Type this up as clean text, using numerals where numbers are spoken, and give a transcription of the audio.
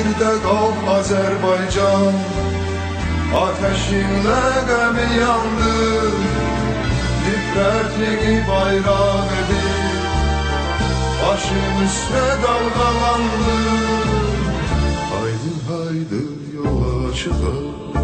bir de kalk Azerbaycan. Ateşinle gemi yandı, nifretliği bayrak edip başım üstüne dalgalandı. Haydi haydi yola çıkalım.